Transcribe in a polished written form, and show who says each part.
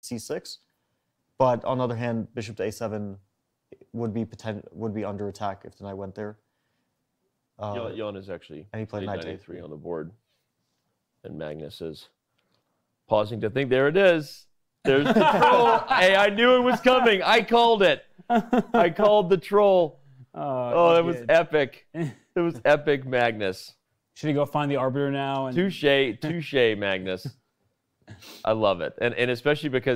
Speaker 1: c6. But on the other hand, bishop to a7 would be under attack if the knight went there.
Speaker 2: Jan is actually
Speaker 1: and he played knight to
Speaker 2: a3 on the board. And Magnus is pausing to think. There it is. There's the troll. Hey, I knew it was coming. I called it. I called the troll. Oh, that was epic. It was epic, Magnus.
Speaker 3: Should he go find the arbiter now?
Speaker 2: Touche, Magnus. I love it. And especially because